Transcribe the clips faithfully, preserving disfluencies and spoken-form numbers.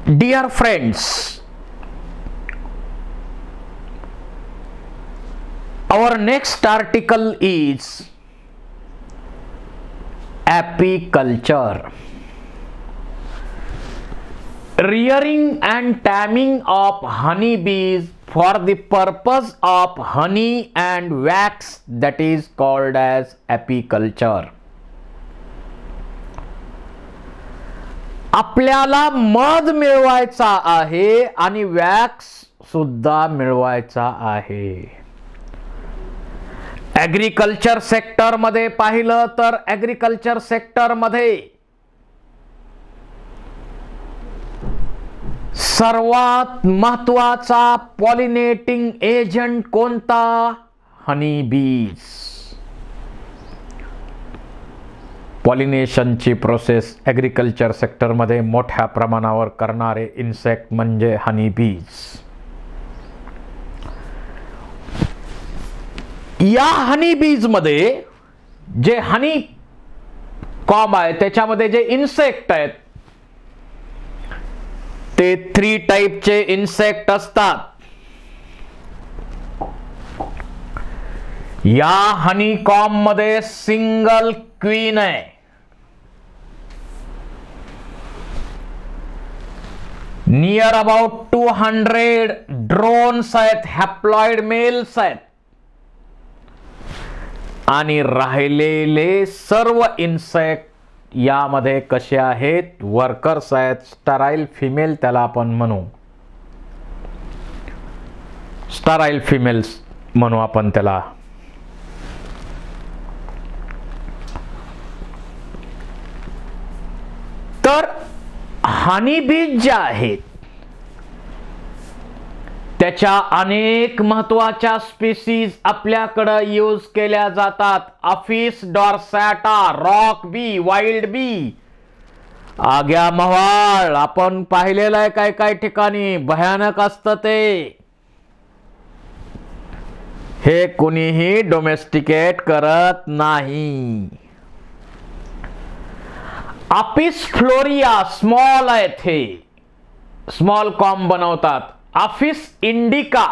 Dear friends, our next article is apiculture. Rearing and taming of honeybees for the purpose of honey and wax, that is called as apiculture. आपल्याला मध मिळवायचा आहे आणि wax सुद्धा मिळवायचा आहे. Agriculture sector मध्ये पाहिलं तर ॲग्रिकल्चर सेक्टर मध्ये सर्वात महत्वाचा पॉलिनेटिंग एजंट कोणता? हनी बीज. पॉलिनेशनची प्रोसेस ॲग्रिकल्चर सेक्टर मध्ये मोठ्या प्रमाणावर करणारे इन्सेक्ट म्हणजे हनी बीज. या हनी बीज मध्ये जे हनी कॉम आहे त्याच्यामध्ये जे इन्सेक्ट आहेत ते थ्री टाइपचे इन्सेक्ट असतात. या हनी कॉम मध्ये सिंगल क्वीन आहे. Near about two hundred drones आहेत, हॅप्लॉइड मेल्स आहेत आणि राहिलेले सर्व इन्सेक्ट यामध्ये कसे आहेत? वर्कर्स आहेत, स्टराइल फिमेल त्याला आपण म्हणू, स्टराइल फिमेल्स म्हणू आपण त्याला. तर हनी बीज ज्या आहेत त्याच्या अनेक महत्वाच्या स्पीसीज आपल्याकडे यूज केल्या जातात. Apis dorsata, rock bee, wild bee, आग्या मवाळ आपण पाहिलेलं आहे काय काय ठिकाणी. भयानक असतं ते. हे कोणीही डोमेस्टिकेट करत नाही. अपिस फ्लोरिया स्मॉल आहेत, हे स्मॉल कॉम बनवतात. अफिस इंडिका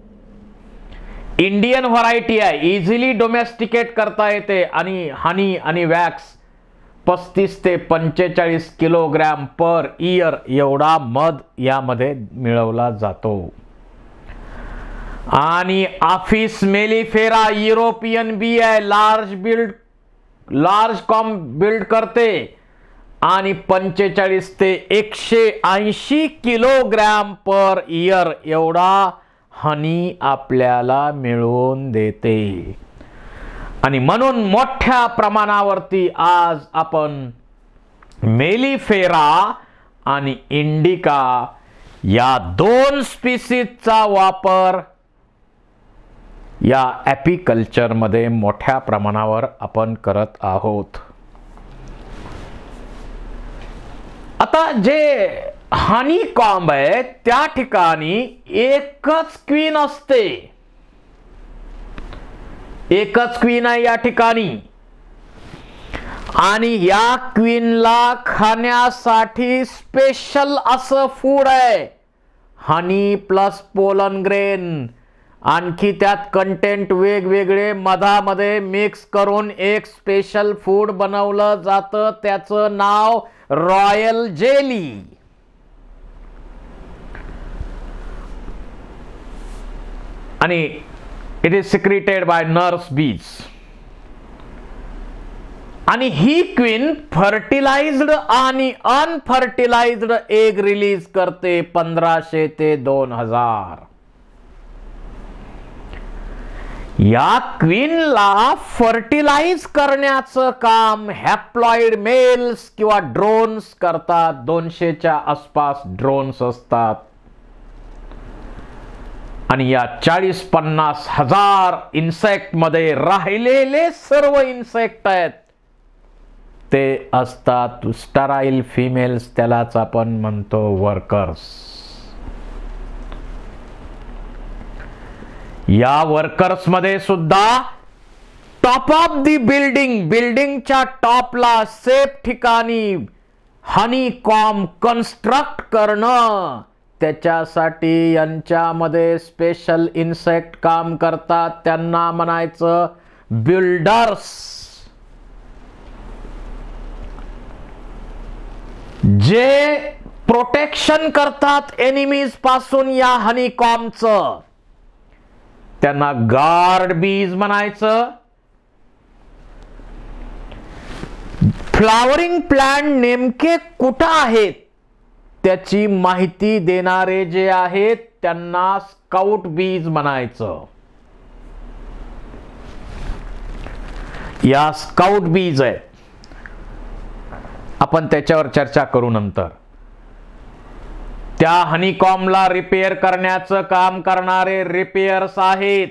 इंडियन व्हरायटी आहे, इझिली डोमेस्टिकेट करता येते आणि हनी आणि वॅक्स पस्तीस ते पंचेचाळीस किलोग्रॅम पर इयर एवढा मध यामध्ये मिळवला जातो. आणि अफिस मेलिफेरा युरोपियन बी आहे, large build large comb build करते आणि पंचेचाळीस ते एकशे ऐंशी किलोग्रॅम पर इयर एवढा हनी आपल्याला मिळवून देते. आणि म्हणून मोठ्या प्रमाणावरती आज आपण मेलिफेरा आणि इंडिका या दोन स्पीसीजचा वापर या ॲपिकल्चर मध्ये मोठ्या प्रमाणावर आपण करत आहोत. आता जे हनी कॉम्ब आहे त्या ठिकाणी एकच क्वीन असते, एकच क्वीन आहे या ठिकाणी. आणि या क्वीनला खाण्यासाठी स्पेशल असं फूड आहे, हनी प्लस पोलन ग्रेन. आणखी त्यात कंटेंट वेगवेगळे मधामध्ये मिक्स करून एक स्पेशल फूड बनवलं जातं, त्याचं नाव रॉयल जेली. आणि it is secreted by nurse bees. आणि ही queen fertilised and unfertilised egg release करते पंधराशे ते दोन हजार. या क्वीनला फर्टिलाइज करण्याचं काम हॅप्लॉइड मेल्स किंवा ड्रोन्स करतात. दोनशेच्या आसपास ड्रोन्स असतात. आणि या चाळीस पन्नास हजार इन्सेक्ट मध्ये राहिलेले सर्व इन्सेक्ट आहेत ते असतात स्टराइल फिमेल्स, त्यालाच आपण म्हणतो वर्कर्स. या वर्कर्स मध्ये सुद्धा टॉप ऑफ दी बिल्डिंग बिल्डिंगच्या टॉपला सेफ ठिकाणी हनीकॉम कन्स्ट्रक्ट करणं, त्याच्यासाठी यांच्यामध्ये स्पेशल इन्सेक्ट काम करतात, त्यांना म्हणायचं बिल्डर्स. जे प्रोटेक्शन करतात एनिमीज पासून या हनीकॉमचं, त्यांना गार्ड बीज म्हणायचं. फ्लावरिंग प्लांट नेमके कुठं आहेत त्याची माहिती देणारे जे आहेत त्यांना स्काउट बीज म्हणायचं. या स्काउट बीज आहेत, आपण त्याच्यावर चर्चा करू नंतर. त्या हनीकॉमला रिपेअर करण्याचं काम करणारे रिपेअर्स आहेत.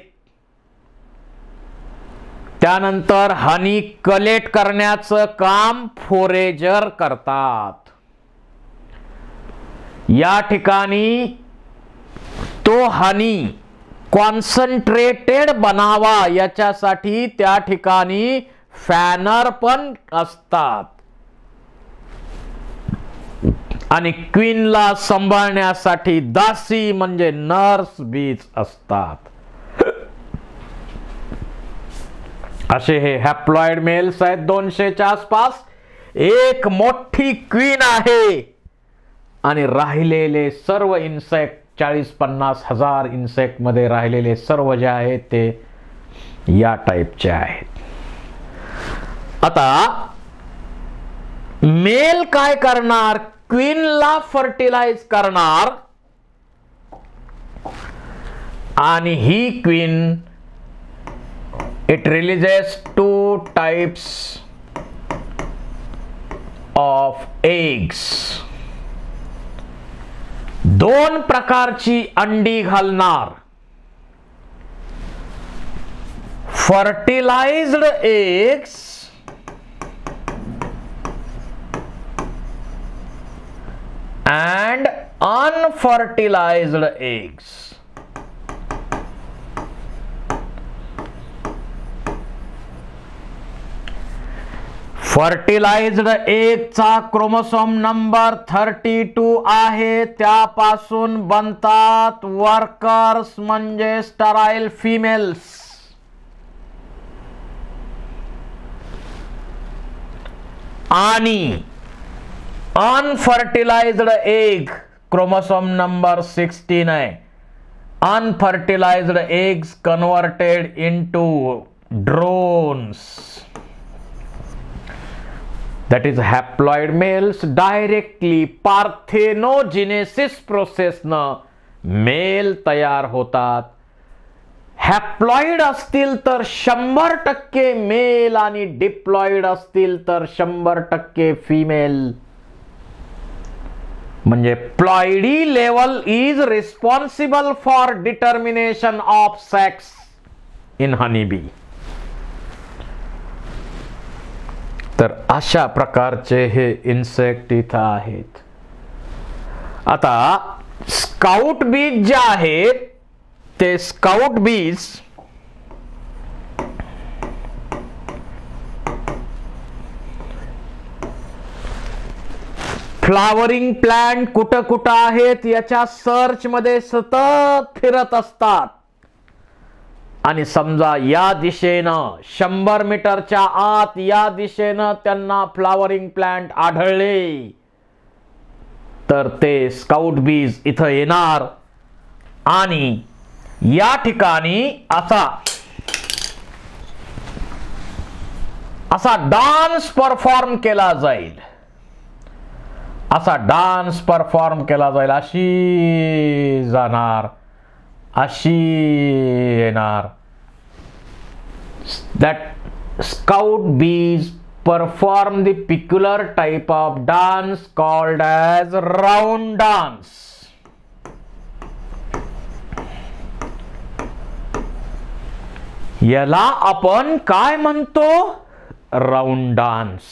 त्यानंतर हनी कलेक्ट करण्याचं काम फोरेजर करतात. या ठिकाणी तो हनी कॉन्सन्ट्रेटेड बनावा याच्यासाठी त्या ठिकाणी फॅनर पण असतात आणि क्वीनला सांभाळण्यासाठी दासी म्हणजे नर्स बीज असतात. असे हे हॅप्लॉइड मेल्स आहेत दोनशेच्या आसपास. एक मोठी क्वीन आहे आणि राहिलेले सर्व इन्सेक्ट चाळीस पन्नास हजार इन्सेक्ट मध्ये राहिलेले सर्व जे आहेत ते या टाईपचे आहेत. आता मेल काय करणार, क्वीनला फर्टिलाइज करणार आणि ही queen it releases two types of eggs. दोन प्रकारची अंडी घालणार. Fertilized eggs and unfertilized eggs. Fertilized एगचा क्रोमोसोम नंबर थर्टी टू आहे. त्यापासून बनतात वर्कर्स म्हणजे स्टराइल फिमेल्स. आणि unfertilised egg chromosome number sixteen आहे. Unfertilized eggs converted into drones. That is haploid males directly parthenogenesis process न मेल तयार होतात. हॅप्लॉइड असतील तर शंभर टक्के मेल आणि डिप्लॉइड असतील तर शंभर टक्के फिमेल. म्हणजे ploidy level is responsible for determination of sex in honey bee. तर अशा प्रकारचे हे इन्सेक्ट इथं आहेत. आता स्काउट बीज जे आहेत ते स्काउट बीज फ्लावरिंग प्लांट कुठं कुठं आहेत याच्या सर्च मध्ये सतत फिरत असतात. आणि समजा या दिशेनं शंभर मीटरच्या आत या दिशेनं त्यांना फ्लावरिंग प्लांट आढळले तर ते स्काउट बीज इथं येणार आणि या ठिकाणी असा असा डान्स परफॉर्म केला जाईल. असा डान्स परफॉर्म केला जाईल. अशी जाणार, अशी येणार. That scout bees perform the peculiar type of dance called as round dance. याला आपण काय म्हणतो? Round dance.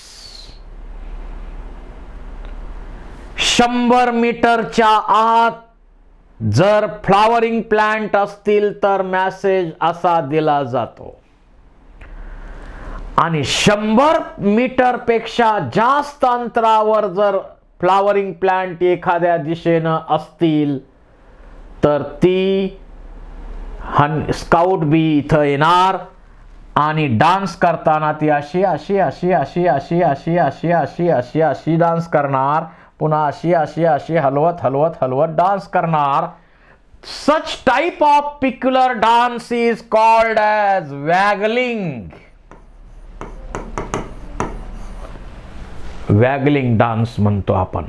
शंभर मीटरच्या आत जर फ्लावरिंग प्लांट असतील तर मेसेज असा दिला जातो. आणि शंभर मीटर पेक्षा जास्त अंतरावर जर फ्लावरिंग प्लांट एखाद्या दिशेनं असतील तर ती स्काउट बी इथं येणार आणि डान्स करताना ती अशी अशी अशी अशी अशी अशी अशी अशी अशी अशी डान्स करणार, पुन्हा अशी अशी अशी हलवत हलवत हलवत डान्स करणार. Such type of peculiar dance is called as waggling. Waggling dance म्हणतो आपण.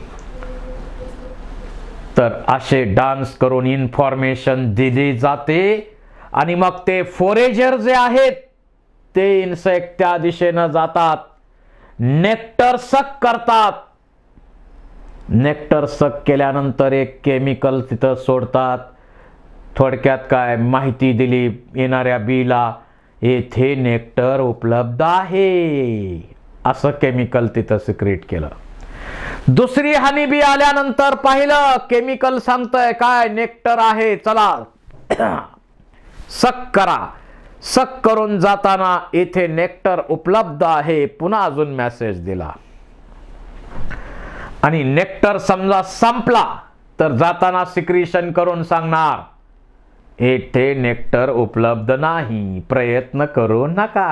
तर असे डान्स करून इन्फॉर्मेशन दिली जाते आणि मग ते फोरेजर जे आहेत ते इन्सेक्ट त्या दिशेनं जातात, नेक्टर सक करतात. नेक्टर सक केल्यानंतर एक केमिकल तिथं सोडतात. थोडक्यात काय माहिती दिली येणाऱ्या बीला, येथे नेक्टर उपलब्ध आहे असं केमिकल तिथं सिक्रेट केलं. दुसरी हनी बी आल्यानंतर पाहिलं केमिकल सांगतंय काय, नेक्टर आहे, चला सक करा. सक करून जाताना येथे नेक्टर उपलब्ध आहे, पुन्हा अजून मेसेज दिला. आणि नेक्टर समजा संपला तर जाताना सिक्रीशन करून सांगणार येथे नेक्टर उपलब्ध नाही, प्रयत्न करू नका.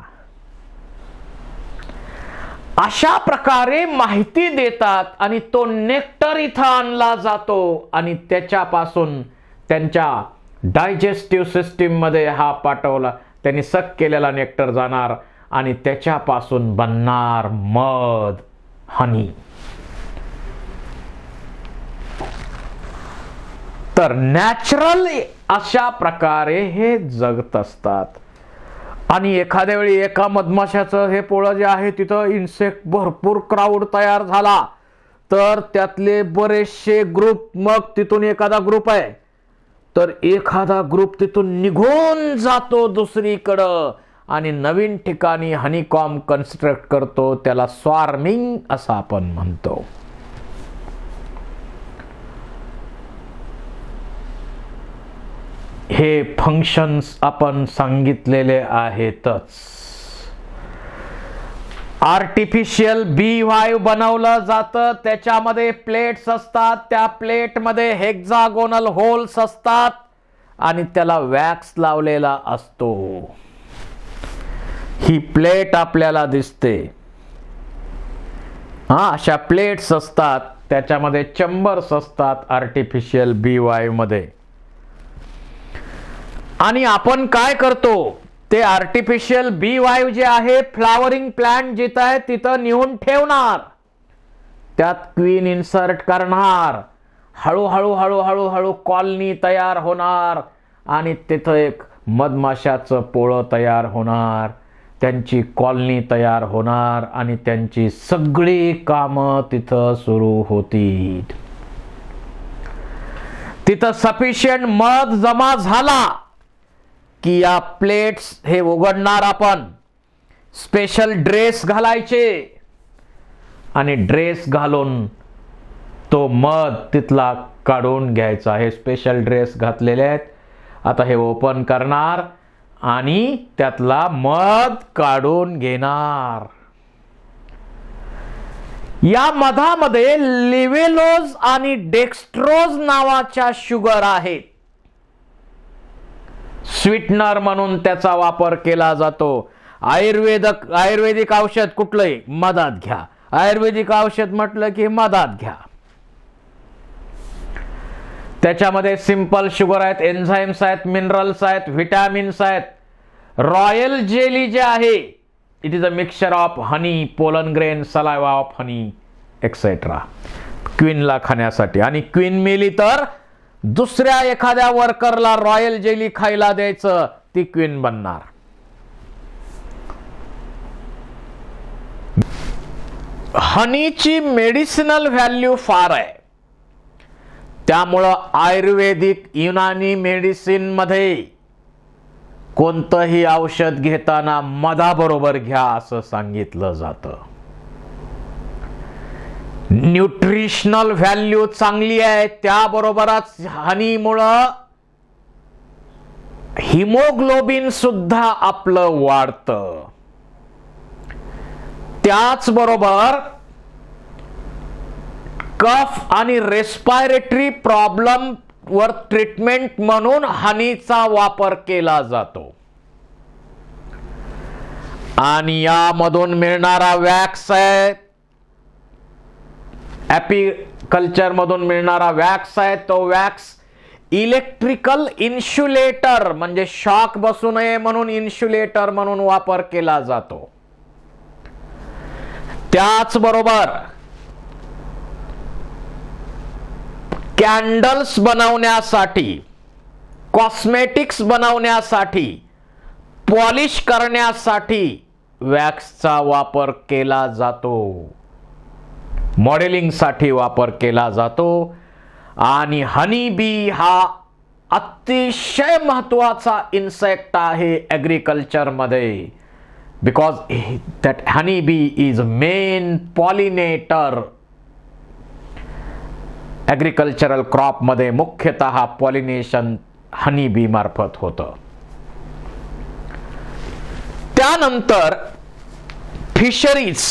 अशा प्रकारे माहिती देतात आणि तो नेक्टर इथं आणला जातो आणि त्याच्यापासून त्यांच्या डायजेस्टिव्ह सिस्टीम मध्ये हा पाठवला, त्यांनी सक केलेला नेक्टर जाणार आणि त्याच्यापासून बनणार मध, हनी. तर नॅचरल अशा प्रकारे हे जगत असतात. आणि एखाद्या वेळी एका मधमाशाचं हे पोळं जे आहे तिथं इन्सेक्ट भरपूर क्राऊड तयार झाला तर त्यातले बरेचसे ग्रुप, मग तिथून एखादा ग्रुप आहे तर एखादा ग्रुप तिथून निघून जातो दुसरीकडं आणि नवीन ठिकाणी हनीकॉम्ब कन्स्ट्रक्ट करतो. त्याला स्वार्मिंग असं आपण म्हणतो. हे फंक्शन्स आपण सांगितलेले आहेतच. आर्टिफिशियल बी व्हाईव्ह बनवलं जातं, त्याच्यामध्ये प्लेट्स असतात, त्या प्लेटमध्ये हेक्सागोनल होल्स असतात आणि त्याला वॅक्स लावलेला असतो. ही प्लेट आपल्याला दिसते, हा अशा प्लेट्स असतात, त्याच्यामध्ये चेंबर्स असतात आर्टिफिशियल बी व्हाईव्ह मध्ये. आणि आपण काय करतो, ते आर्टिफिशियल बी व्हाईव्ह जे आहे फ्लावरिंग प्लांट जिथं आहे तिथं नेऊन ठेवणार, त्यात क्वीन इन्सर्ट करणार, हळूहळू हळूहळू हळू कॉलनी तयार होणार आणि तिथं एक मधमाशाचं पोळं तयार होणार, त्यांची कॉलनी तयार होणार आणि त्यांची सगळी कामं तिथं सुरू होतील. तिथं सफिशियंट मध जमा झाला की या प्लेट्स हे उघडणार, आपण स्पेशल ड्रेस घालायचे आणि ड्रेस घालून तो मध तिथला काढून घ्यायचा. हे स्पेशल ड्रेस घातलेले आहेत, आता हे ओपन करणार आणि त्यातला मध काढून घेणार. या मधामध्ये लिव्हेलोज आणि डेक्स्ट्रोज नावाच्या शुगर आहेत. स्वीटनर म्हणून त्याचा वापर केला जातो. आयुर्वेदिक आयुर्वेदिक औषध कुठलंही मधात घ्या, आयुर्वेदिक औषध म्हटलं की मधात घ्या. त्याच्यामध्ये सिंपल शुगर आहेत, एन्झाइम्स आहेत, मिनरल्स आहेत, व्हिटॅमिन्स आहेत. रॉयल जेली जे आहे it is a mixture of honey, pollen grain, saliva of honey etcetera, क्वीनला खाण्यासाठी. आणि क्वीन मेली तर दुसऱ्या एखाद्या वर्करला रॉयल जेली खायला द्यायचं, ती क्वीन बनणार. हनीची मेडिसिनल व्हॅल्यू फार आहे, त्यामुळं आयुर्वेदिक युनानी मेडिसिन मध्ये कोणतंही औषध घेताना मधाबरोबर घ्या असं सांगितलं जातं. न्यूट्रिशनल व्हॅल्यू चांगली आहे, त्याबरोबरच हनीमुळं हिमोग्लोबिन सुद्धा आपलं वाढतं. त्याचबरोबर कफ आणि रेस्पिरेटरी प्रॉब्लेम वर ट्रीटमेंट म्हणून हनीचा वापर केला जातो. आणि यामधून मिळणारा वॅक्स आहे, ॲपिकल्चर मधून मिळणारा वॅक्स आहे, तो वॅक्स इलेक्ट्रिकल इन्सुलेटर म्हणजे शॉक बसू नये म्हणून इन्सुलेटर म्हणून वापर केला जातो. त्याचबरोबर कॅन्डल्स बनवण्यासाठी, कॉस्मेटिक्स बनवण्यासाठी, पॉलिश करण्यासाठी वॅक्सचा वापर केला जातो, मॉडेलिंगसाठी वापर केला जातो. आणि हनी बी हा अतिशय महत्वाचा इन्सेक्ट आहे ॲग्रिकल्चर मध्ये, because that honey bee is main pollinator. Agricultural crop मध्ये मुख्यतः पॉलिनेशन हनी बी मार्फत होतं. त्यानंतर fisheries,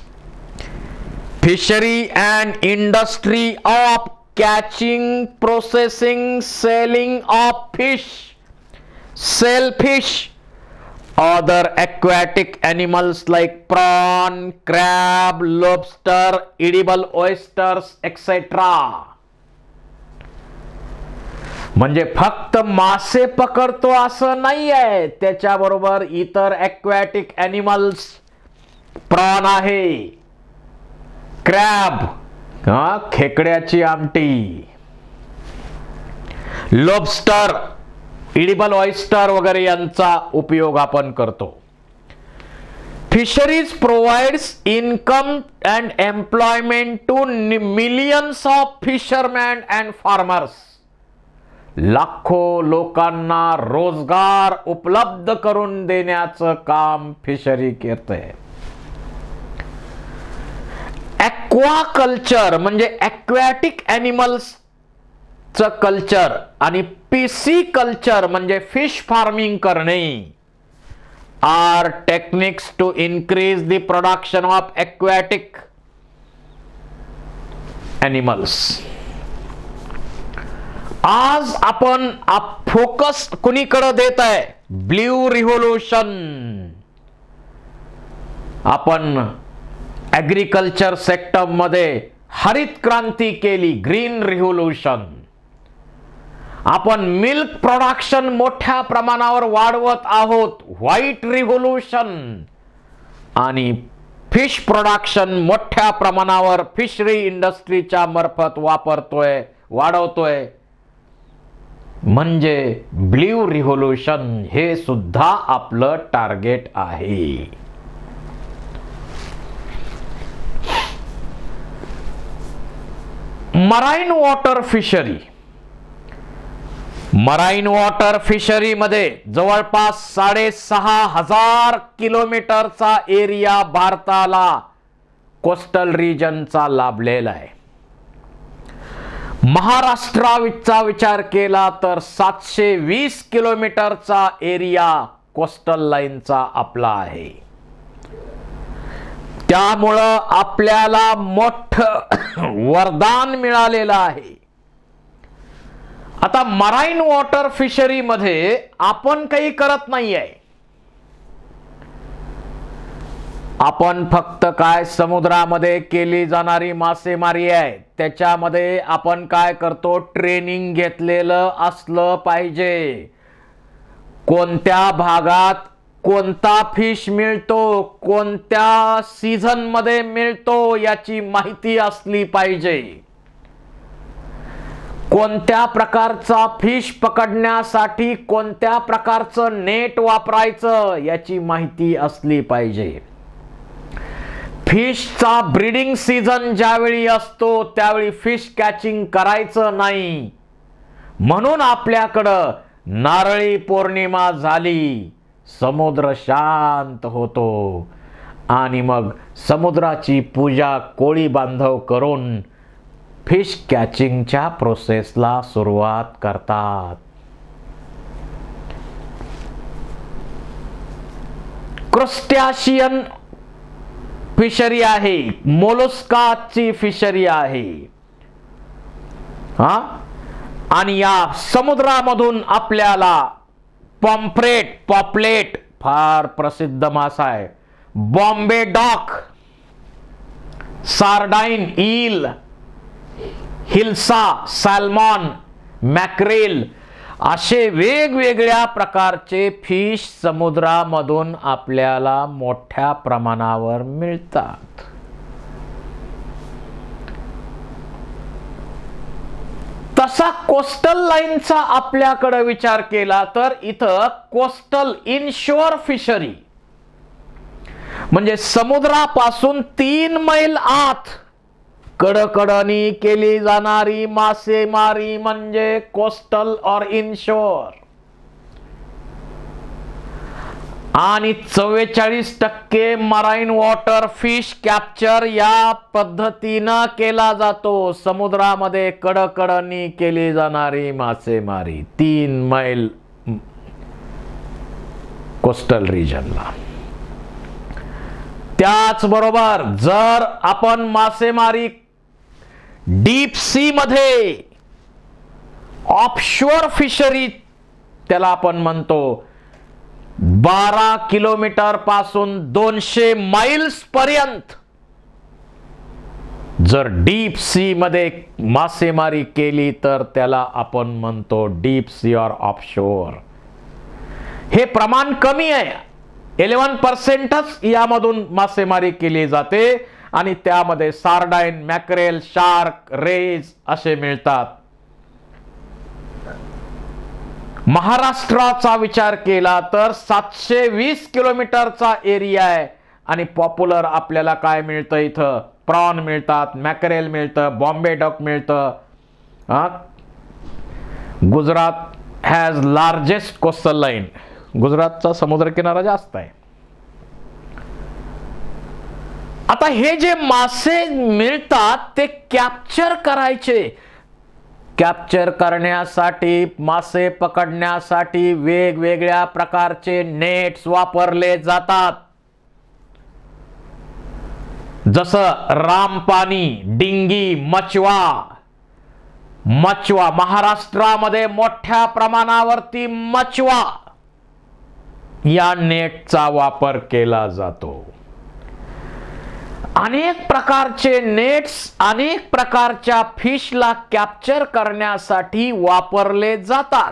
fishery and industry of catching, processing, selling of fish, shellfish, other aquatic animals like prawn, crab, lobster, edible oysters, et cetera. म्हणजे फक्त मासे पकडतो असं नाही आहे, त्याच्याबरोबर इतर aquatic animals, प्रॉन आहे, क्रॅब हा खेकड्याची आमटी, लॉबस्टर, इडिबल ऑयस्टर वगैरे यांचा उपयोग आपण करतो. Fisheries provides income and employment to millions of fisherman and farmers. लाखो लोकांना रोजगार उपलब्ध करून देण्याचं काम फिशरी करते. ॲक्वाकल्चर म्हणजे ॲक्वॅटिक ॲनिमल्सचं कल्चर आणि पीसी कल्चर म्हणजे फिश फार्मिंग करणे are techniques to increase the production of aquatic animals. आज आपण फोकस कुणीकडे देत आहे? Blue revolution. आपण ॲग्रिकल्चर सेक्टर मध्ये हरित क्रांती केली, ग्रीन रिव्होल्यूशन. आपण मिल्क प्रोडक्शन मोठ्या प्रमाणावर वाढवत आहोत, व्हाईट रिव्होल्यूशन. आणि फिश प्रोडक्शन मोठ्या प्रमाणावर फिशरी इंडस्ट्रीच्या मार्फत वापरतोय, वाढवतोय, म्हणजे ब्ल्यू रिव्होल्यूशन. हे सुद्धा आपलं टार्गेट आहे. Marine water fishery. Marine water fishery मध्ये जवळपास साडेसहा हजार किलोमीटरचा एरिया भारताला कोस्टल रिजनचा लाभलेला आहे. महाराष्ट्राचा विचार केला तर सातशे वीस किलोमीटरचा एरिया कोस्टल लाईनचा आपला आहे. त्यामुळं आपल्याला मोठं वरदान मिळालेलं आहे. आता मराईन वॉटर फिशरी मध्ये आपण काही करत नाहीये. आपण फक्त काय समुद्रामध्ये केली जाणारी मासेमारी आहे, त्याच्यामध्ये आपण काय करतो, ट्रेनिंग घेतलेलं असलं पाहिजे. कोणत्या भागात कोणता फिश मिळतो, कोणत्या सीझन मध्ये मिळतो याची माहिती असली पाहिजे. कोणत्या प्रकारचा फिश पकडण्यासाठी कोणत्या प्रकारचं नेट वापरायचं याची माहिती असली पाहिजे. फिशचा ब्रीडिंग सीझन ज्यावेळी असतो त्यावेळी फिश कॅचिंग करायचं नाही. म्हणून आपल्याकडं नारळी पौर्णिमा झाली, समुद्र शांत होतो आणि मग समुद्राची पूजा कोळी बांधव करून फिश कॅचिंगच्या प्रोसेसला सुरुवात करतात. क्रस्टॅशियन फिशरी आहे, मोलस्काची फिशरी आहे. हा आणि या समुद्रामधून आपल्याला पॉम्फ्रेट, पॉपलेट फार प्रसिद्ध मासा आहे, बॉम्बे डॉक, सार्डाइन, ईल, हिल्सा, सॅल्मॉन, मॅक्रेल असे वेगवेगळ्या प्रकारचे फिश समुद्रामधून आपल्याला मोठ्या प्रमाणावर मिळतात. तसा कोस्टल लाईनचा आपल्याकडे विचार केला तर इथं कोस्टल इनशोर फिशरी म्हणजे समुद्रापासून तीन मैल आत कडकडनी केली जाणारी मासेमारी म्हणजे कोस्टल और इनशोर. आणि चव्वेचाळीस टक्के मराईन वॉटर फिश कॅप्चर या पद्धतीनं केला जातो. समुद्रामध्ये कडकडनी केली जाणारी मासेमारी तीन मैल कोस्टल रिजनला. त्याचबरोबर जर आपण मासेमारी डीप सी मध्ये ऑफशोर फिशरी त्याला आपण म्हणतो, बारा किलोमीटर पासून दोनशे मैल्स पर्यंत जर डीप सी मध्ये मासेमारी केली तर त्याला आपण म्हणतो डीप सी और ऑफशोर. हे प्रमाण कमी आहे, इलेवन पर्सेंटच यामधून मासेमारी केली जाते आणि त्यामध्ये सार्डाइन, मॅक्रेल, शार्क, रेज असे मिळतात. महाराष्ट्राचा विचार केला तर सातशे वीस किलोमीटरचा एरिया आहे आणि पॉप्युलर आपल्याला काय मिळतं, इथं प्रॉन मिळतात, मॅक्रेल मिळतं, बॉम्बे डॉक मिळतं. Gujarat has largest coastal line, गुजरातचा समुद्रकिनारा जास्त आहे. आता हे जे मासे मिळतात ते कॅप्चर करायचे, कॅप्चर करण्यासाठी मासे पकडण्यासाठी वेगवेगळ्या प्रकारचे नेट्स वापरले जातात. जसं रामपानी, डिंगी, मचवा. मचवा महाराष्ट्रामध्ये मोठ्या प्रमाणावरती मचवा या नेटचा वापर केला जातो. अनेक प्रकारचे नेट्स अनेक प्रकारच्या फिशला कॅप्चर करण्यासाठी वापरले जातात.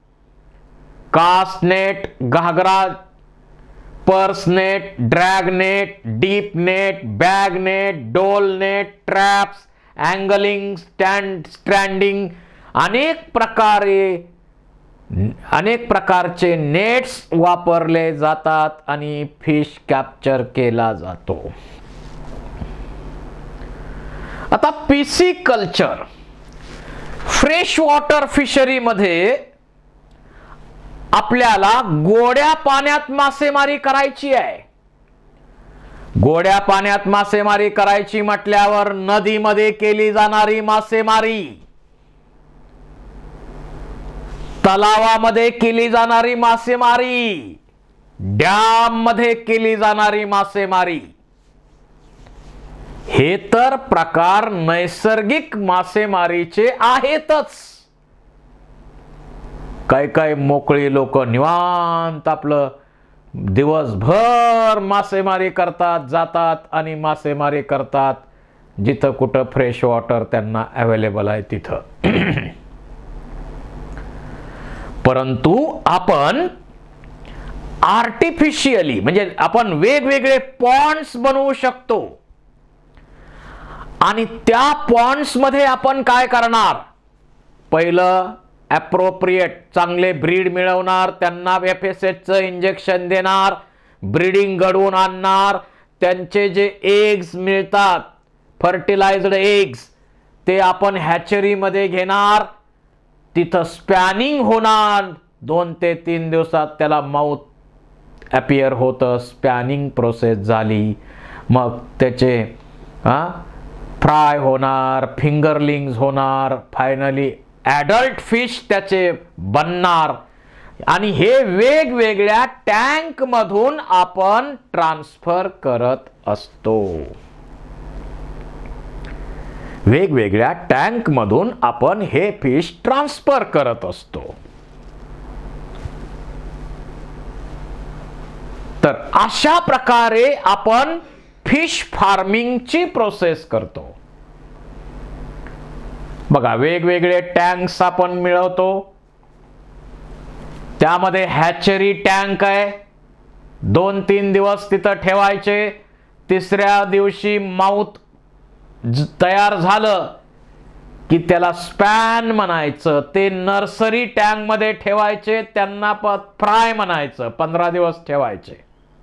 कास्ट नेट, घागरा, purse net, drag net, deep net, bag net, डोल net, traps, angling, stand stranding अनेक प्रकारे अनेक प्रकारचे नेट्स वापरले जातात आणि फिश कॅप्चर केला जातो. आता pisciculture, fresh water fishery मध्ये आपल्याला गोड्या पाण्यात मासेमारी करायची आहे. गोड्या पाण्यात मासेमारी करायची म्हटल्यावर नदीमध्ये केली जाणारी मासेमारी, तलावामध्ये केली जाणारी मासेमारी, डॅम मध्ये केली जाणारी मासेमारी, हे तर प्रकार नैसर्गिक मासेमारीचे आहेतच. काय काय मोकळी लोक निवांत आपलं दिवसभर मासेमारी करतात, जातात आणि मासेमारी करतात जिथं कुठं फ्रेश वॉटर त्यांना अवेलेबल आहे तिथं. परंतु आपण आर्टिफिशियली म्हणजे आपण वेगवेगळे पॉन्ड्स बनवू शकतो आणि त्या पॉन्ड्स मध्ये आपण काय करणार, पहिलं ॲप्रोप्रिएट चांगले ब्रीड मिळवणार, त्यांना एफ एस एचचं इंजेक्शन देणार, ब्रीडिंग घडवून आणणार, त्यांचे जे एग्स मिळतात फर्टिलाइज्ड एग्स ते आपण हॅचरीमध्ये घेणार, तिथं स्पॅनिंग होणार, दोन ते तीन दिवसात त्याला माउथ अपियर होतं, स्पॅनिंग प्रोसेस झाली, मग त्याचे हा फ्राय होणार, फिंगरलिंग्स होणार, फायनली ॲडल्ट फिश त्याचे बनणार. आणि हे वेगवेगळ्या टँक मधून आपण ट्रान्सफर करत असतो. वेगवेगळ्या टँक मधून आपण हे फिश ट्रान्सफर करत असतो. तर अशा प्रकारे आपण फिश फार्मिंगची प्रोसेस करतो. बघा, वेगवेगळे टँक्स आपण मिळवतो. त्यामध्ये हॅचरी टँक आहे, दोन तीन दिवस तिथं ठेवायचे. तिसऱ्या दिवशी माउथ तयार झालं की त्याला स्पॅन म्हणायचं. ते नर्सरी टँक मध्ये ठेवायचे, त्यांना फ्राय म्हणायचं. पंधरा दिवस ठेवायचे.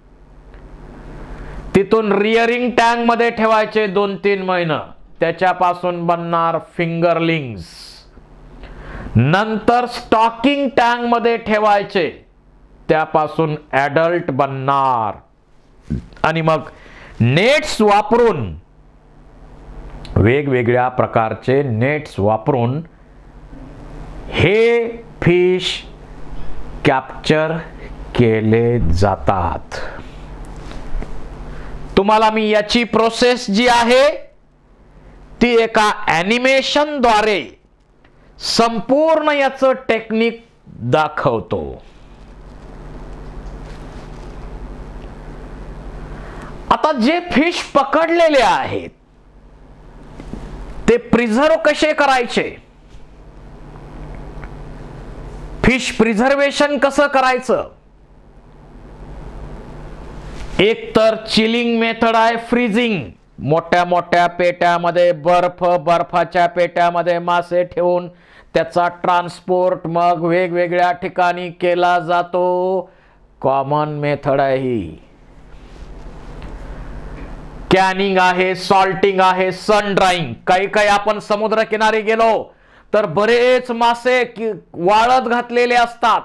तिथून रिअरिंग टँक मध्ये ठेवायचे दोन तीन महिने. त्याच्यापासून बनणार फिंगरलिंग्स. नंतर स्टॉकिंग टँक मध्ये ठेवायचे, त्यापासून ऍडल्ट बनणार. आणि मग नेट्स वापरून, वेगवेगळ्या प्रकारचे नेट्स वापरून हे फिश कॅप्चर केले जातात. तुम्हाला मी याची प्रोसेस जी आहे ती एका ॲनिमेशन द्वारे संपूर्ण याचं टेक्निक दाखवतो. आता जे फिश पकडलेले आहेत ते प्रिझर्व कसे करायचे, फिश प्रिझर्वेशन कसं करायचं. एक तर चिलिंग मेथड आहे, फ्रीजिंग. मोठ्या मोठ्या पेट्यामध्ये बर्फ, बर्फाच्या पेट्यामध्ये मासे ठेवून त्याचा ट्रान्सपोर्ट मग वेगवेगळ्या ठिकाणी केला जातो. कॉमन मेथड आहे ही. कॅनिंग आहे, सॉल्टिंग आहे, सन ड्राईंग. काही काही आपण समुद्र किनारी गेलो तर बरेच मासे वाळत घातलेले असतात.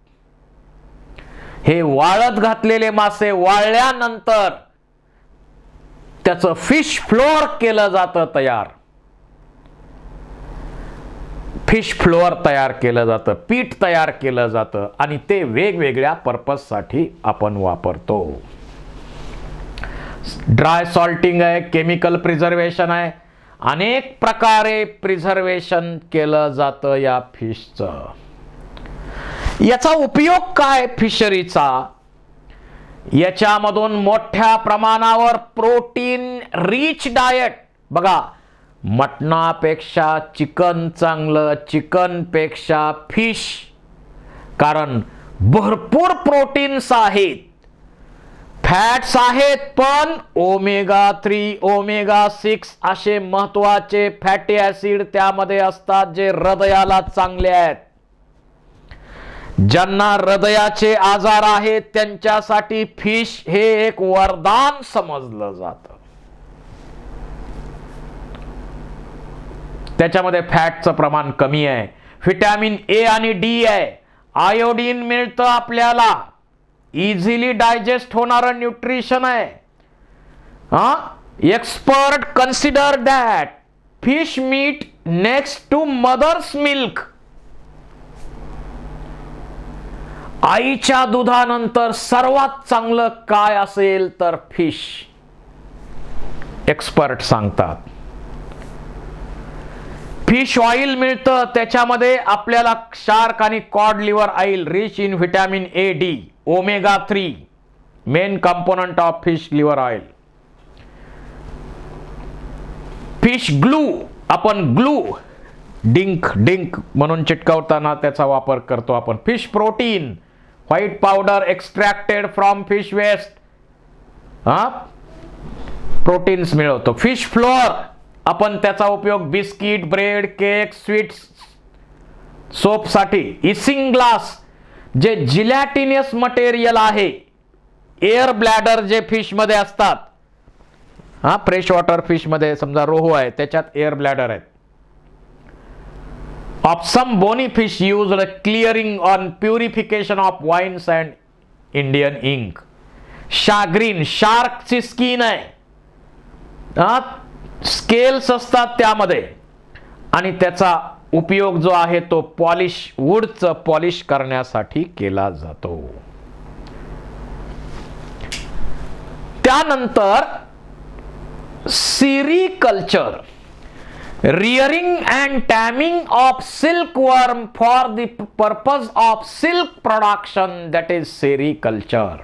हे वाळत घातलेले मासे वाळल्यानंतर त्याचं फिश फ्लोअर केलं जातं तयार. फिश फ्लोअर तयार केलं जातं, पीठ तयार केलं जातं आणि ते वेगवेगळ्या पर्पजसाठी आपण वापरतो. ड्राय सॉल्टिंग आहे, केमिकल प्रिझर्वेशन आहे. अनेक प्रकारे प्रिझर्वेशन केलं जातं या फिशचं. याचा उपयोग काय फिशरीचा? याच्यामधून मोठ्या प्रमाणावर प्रोटीन रिच डाएट. बघा, मटणापेक्षा चिकन चांगलं, चिकन पेक्षा फिश. कारण भरपूर प्रोटीन्स आहेत, फॅट्स आहेत, पण ओमेगा थ्री, ओमेगा सिक्स असे महत्वाचे फॅटी ऍसिड त्यामध्ये असतात जे हृदयाला चांगले आहेत. ज्यांना हृदयाचे आजार आहेत त्यांच्यासाठी फिश हे एक वरदान समजलं जातं. त्याच्यामध्ये फॅटचं प्रमाण कमी आहे, व्हिटॅमिन ए आणि डी आहे, आयोडीन मिळतं आपल्याला, इझिली डायजेस्ट होणारं न्यूट्रिशन आहे. हा, expert consider that fish meat next to mother's milk. आईच्या दुधानंतर सर्वात चांगलं काय असेल तर फिश. एक्सपर्ट सांगतात. फिश ऑइल मिळतं, त्याच्यामध्ये आपल्याला शार्क आणि cod liver oil rich in vitamin A, D, omega three, main component of fish liver oil. Fish glue, आपण ग्लू डिंक डिंक म्हणून चिटकवताना त्याचा वापर करतो आपण. Fish protein, white powder extracted from fish waste, हा प्रोटीन्स मिळवतो. फिश फ्लोअर, आपण त्याचा उपयोग biscuit, bread, cake, sweets, soap साठी. इसिंग ग्लास, जे जिलॅटिनियस मटेरियल आहे, एअर ब्लॅडर जे फिश मध्ये असतात. हा, फ्रेश वॉटर फिश मध्ये समजा रोहू आहे, त्याच्यात एअर ब्लॅडर आहेत. Of some bony fish used clearing on purification of wines and Indian ink. Shagreen, शार्कची स्किन आहे, स्केल्स असतात त्यामध्ये आणि त्याचा उपयोग जो आहे तो पॉलिश, वूडचं पॉलिश करण्यासाठी केला जातो. त्यानंतर sericulture, rearing and taming of silkworm for the purpose of silk production, that is sericulture.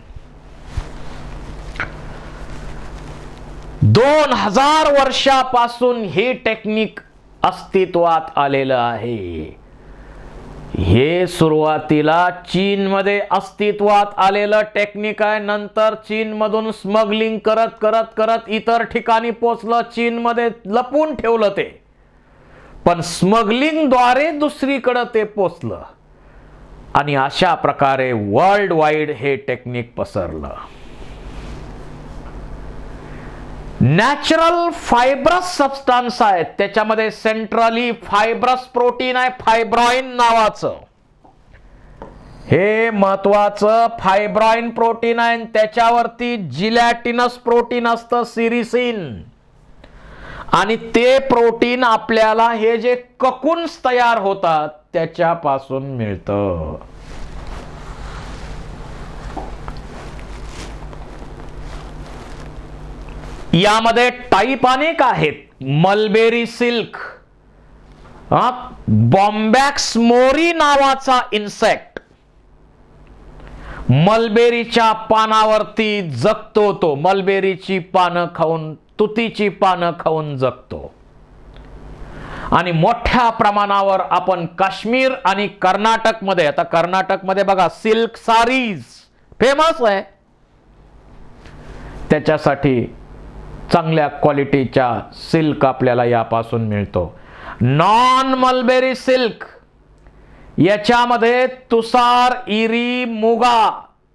दोन हजार वर्षापासून हे टेक्निक अस्तित्वात आलेलं आहे. हे सुरुवातीला चीन मध्ये अस्तित्वात आलेलं टेक्निक आहे. नंतर चीन मधून स्मगलिंग करत करत करत इतर ठिकाणी पोचलं, चीन मध्ये लपून ठेवलं ते, पण स्मगलिंग द्वारे दुसरीकडे ते पोचलं आणि अशा प्रकारे वर्ल्ड वाईड हे टेक्निक पसरलं. नॅचरल फायब्रस सबस्टन्स आहेत, त्याच्यामध्ये सेंट्रली फायब्रस प्रोटीन आहे, फायब्रॉइन नावाचं. हे महत्वाचं फायब्रॉइन प्रोटीन आहे. त्याच्यावरती जिलॅटिनस प्रोटीन असतं, सिरिसिन, आणि ते प्रोटीन आपल्याला हे जे ककून्स तयार होतात त्याच्यापासून मिळतं. यामध्ये टाईप अनेक आहेत. मलबेरी सिल्क, बॉम्बॅक्स मोरी नावाचा इन्सेक्ट मलबेरीच्या पानावरती जगतो. तो मलबेरीची पानं खाऊन, तुतीची पानं खाऊन जगतो. आणि मोठ्या प्रमाणावर आपण काश्मीर आणि कर्नाटक मध्ये, आता कर्नाटक मध्ये बघा सिल्क सारीज फेमस आहे, त्याच्यासाठी चांगल्या क्वालिटीच्या सिल्क आपल्याला यापासून मिळतो. नॉन मलबेरी सिल्क, याच्यामध्ये tussar, eri, muga,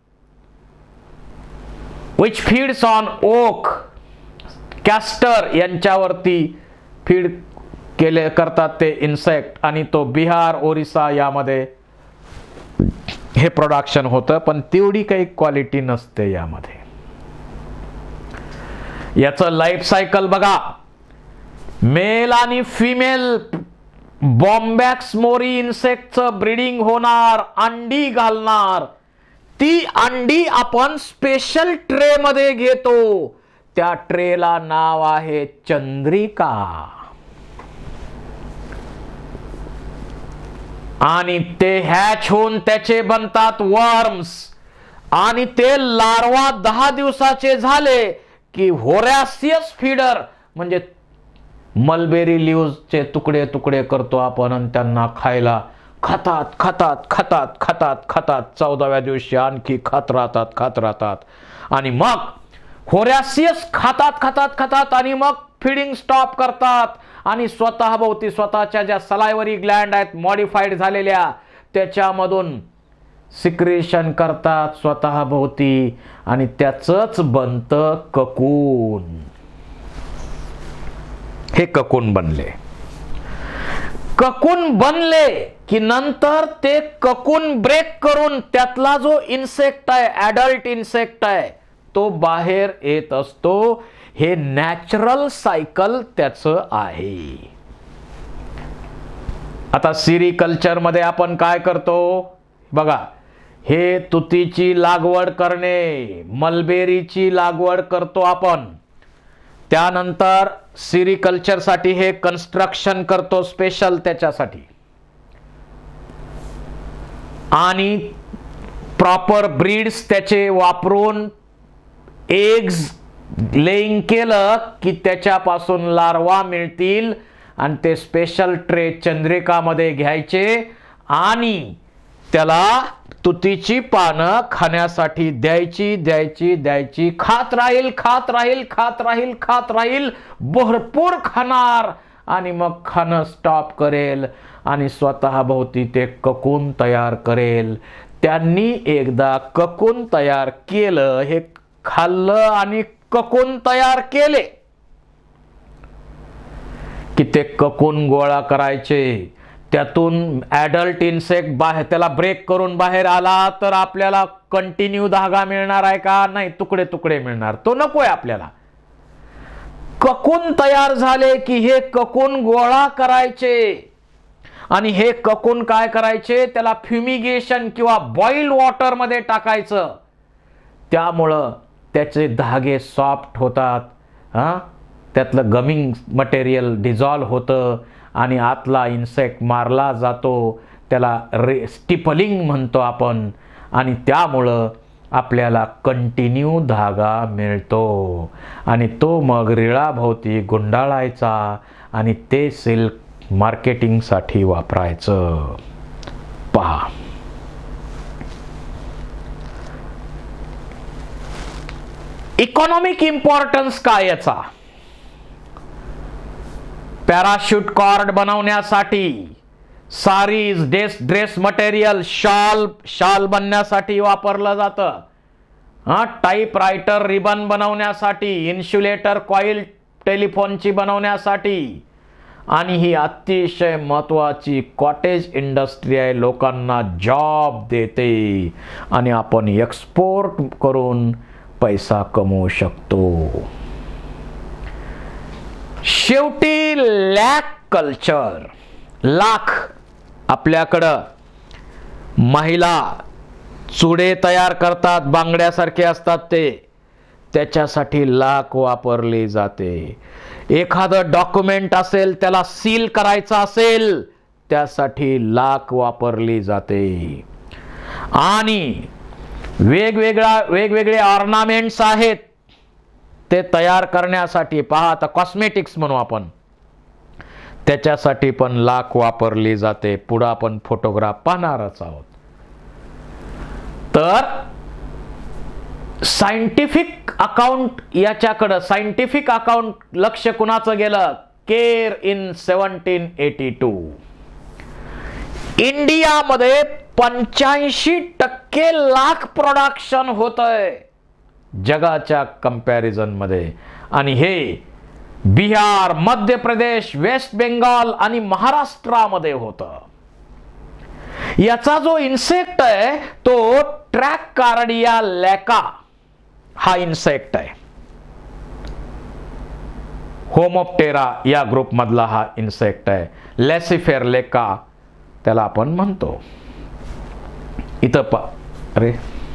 which feeds on oak, castor यांच्यावरती फीड केले करतात ते इन्सेक्ट, आणि तो बिहार, ओरिसा यामध्ये हे प्रोडक्शन होतं, पण तेवढी काही क्वालिटी नसते यामध्ये. याचं लाईफ सायकल बघा. मेल आणि फिमेल बॉम्बॅक्स मोरी इन्सेक्टचं ब्रीडिंग होणार, अंडी घालणार. ती अंडी आपण स्पेशल ट्रे मध्ये घेतो, त्या ट्रेला नाव आहे चंद्रिका. आणि ते हॅच होऊन त्याचे बनतात वर्म्स, आणि ते लार्वा दहा दिवसाचे झाले की होरॅसियस फीडर म्हणजे मलबेरी लीव्हचे तुकडे तुकडे करतो आपण आणि त्यांना खायला खातात खातात खातात खातात खातात चौदाव्या दिवशी आणखी खात राहतात खात राहतात आणि मग होरॅसियस खातात खातात खातात आणि मग फीडिंग स्टॉप करतात आणि स्वतः भोवती स्वतःच्या ज्या सलायवरी ग्लँड आहेत मॉडिफाईड झालेल्या त्याच्यामधून सिक्रेशन करतात स्वतः भोवती आणि त्याचंच बनतं ककून. हे ककून बनले. ककून बनले की नंतर ते ककून ब्रेक करून त्यातला जो इन्सेक्ट आहे ॲडल्ट इन्सेक्ट आहे तो बाहेर येत असतो. हे नॅचरल सायकल त्याचं आहे. आता सिरिकल्चर मध्ये आपण काय करतो बघा. हे तुतीची लागवड करणे, मलबेरीची लागवड करतो आपण. त्यानंतर सिरिकल्चर साठी हे कन्स्ट्रक्शन करतो स्पेशल त्याच्यासाठी आणि प्रॉपर ब्रीड्स त्याचे वापरून एग्स लेइंग केलं की त्याच्यापासून लार्वा मिळतील आणि ते स्पेशल ट्रे चंद्रिकामध्ये घ्यायचे आणि त्याला तुतीची पानं खाण्यासाठी द्यायची द्यायची द्यायची खात राहील खात राहील खात राहील खात राहील भरपूर खाणार आणि मग खाणं स्टॉप करेल आणि स्वतः भोवती ते ककून तयार करेल. त्यांनी एकदा ककून तयार केलं, हे खाल्लं आणि ककून तयार केले की ते ककून गोळा करायचे. त्यातून ॲडल्ट इन्सेक्ट बाहेर त्याला ब्रेक करून बाहेर आला तर आपल्याला कंटिन्यू धागा मिळणार आहे का? नाही, तुकडे तुकडे मिळणार. तो नकोय आपल्याला. ककून तयार झाले की हे ककून गोळा करायचे आणि हे ककून काय करायचे, त्याला फ्युमिगेशन किंवा बॉइल्ड वॉटर मध्ये टाकायचं. त्यामुळं त्याचे धागे सॉफ्ट होतात, हां त्यातलं गमिंग मटेरियल डिझॉल्व होतं आणि आतला इन्सेक्ट मारला जातो. त्याला रे स्टिपलिंग म्हणतो आपण. आणि त्यामुळं आपल्याला कंटिन्यू धागा मिळतो आणि तो मग रिळाभोवती गुंडाळायचा आणि ते सिल्क मार्केटिंगसाठी वापरायचं. पहा, इकॉनॉमिक इम्पॉर्टन्स काय याचा. पॅराशूट कॉर्ड बनवण्यासाठी, saris dress dress material, shawl shawl बनण्यासाठी वापरलं जातं. हा टाईप रायटर रिबन बनवण्यासाठी, इन्सुलेटर कॉईल टेलिफोनची बनवण्यासाठी. आणि ही अतिशय महत्वाची कॉटेज इंडस्ट्री आहे, लोकांना जॉब देते आणि आपण एक्सपोर्ट करून पैसा कमवू शकतो. शेवटी लॅक कल्चर. लाख, आपल्याकडं महिला चुडे तयार करतात, बांगड्यासारखे असतात ते, त्याच्यासाठी लाख वापरली जाते. एखादं डॉक्युमेंट असेल त्याला सील करायचं असेल त्यासाठी लाख वापरली जाते. आणि वेगवेगळ्या वेगवेगळे ऑर्नामेंट्स आहेत ते तयार करण्यासाठी. पहा आता कॉस्मेटिक्स म्हणू आपण, त्याच्यासाठी पण लाख वापरली जाते. पुढे आपण फोटोग्राफ पाहणारच आहोत. तर सायंटिफिक अकाउंट, याच्याकडं सायंटिफिक अकाउंट लक्ष कुणाचं गेलं, केर इन सेव्हन्टीन एटी टू. इंडियामध्ये पंच्याऐंशी टक्के लाख प्रोडक्शन होतंय जगाच्या कंपॅरिझन मध्ये. आणि हे बिहार, मध्य प्रदेश, वेस्ट बेंगाल आणि महाराष्ट्रामध्ये होतं. याचा जो इन्सेक्ट आहे तो ट्रॅककार्डिया लॅका हा इन्सेक्ट आहे. होमोप्टेरा या ग्रुप मधला हा इन्सेक्ट आहे. लॅसिफेर लेका त्याला आपण म्हणतो. इथं पा अरे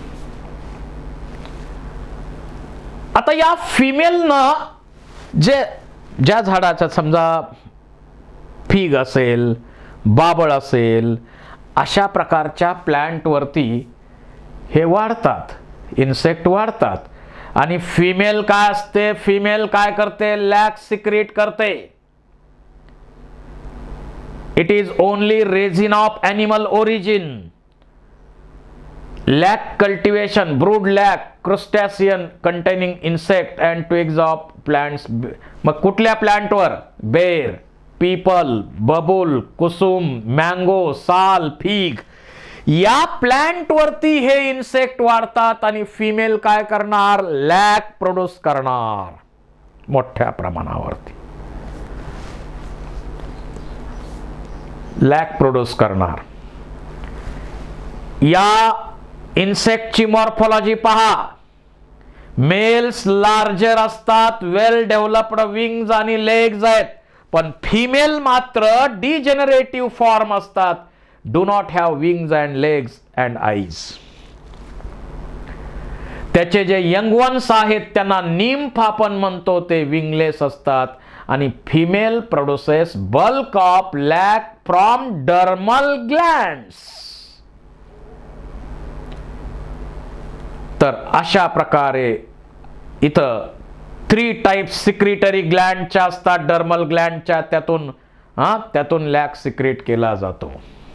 आता या फिमेलनं जे ज्या झाडाचा समजा फिग असेल, बाबळ असेल, अशा प्रकारच्या प्लांटवरती हे वाढतात, इन्सेक्ट वाढतात. आणि फिमेल काय असते, फिमेल काय करते, लॅक सिक्रेट करते. It is only resin of animal origin. Lac cultivation, brood lac, crustacean containing insect and twigs of plants. मग कुठल्या प्लांटवर, बेर, पीपल, बबूल, कुसुम, मँगो, साल, फिग या प्लांट वरती हे इन्सेक्ट वाढतात. आणि फिमेल काय करणार, लॅक प्रोड्यूस करणार मोठ्या प्रमाणावरती, लॅक प्रोड्यूस करणार. या इन्सेक्टची मॉर्फोलॉजी पहा. मेल्स लार्जर असतात, वेल डेव्हलप्ड विंग्ज आणि लेग्स आहेत. पण फिमेल मात्र डिजेनरेटिव्ह फॉर्म असतात, do not have wings and legs and eyes. त्याचे जे यंग वन्स आहेत त्यांना निम्फ आपण म्हणतो, ते विंगलेस असतात. आणि female produces bulk of lac from dermal glands. तर अशा प्रकारे इथं थ्री टाइप सिक्रिटरी ग्लँडच्या असतात, डर्मल ग्लँडच्या, त्यातून हा त्यातून लॅक सिक्रेट केला जातो.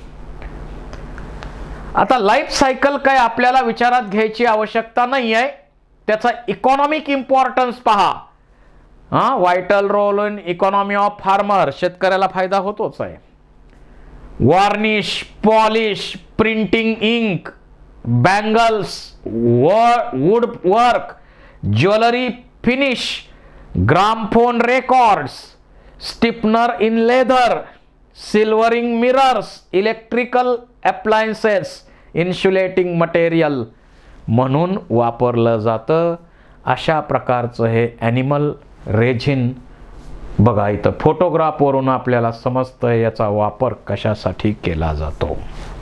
आता लाईफ सायकल काय आपल्याला विचारात घ्यायची आवश्यकता नाही आहे. त्याचा इकॉनॉमिक इम्पॉर्टन्स पहा. हा vital role in economy of farmer, शेतकऱ्याला फायदा होतोच आहे. Varnish, polish, printing ink, bangles, wood work, jewellery finish, gramophone records, stiffener in leather, silvering mirrors, electrical appliances, insulating material म्हणून वापरलं जातं. अशा प्रकारचं हे ॲनिमल रेझिन बघा इथं फोटोग्राफवरून आपल्याला समजतं याचा वापर कशासाठी केला जातो.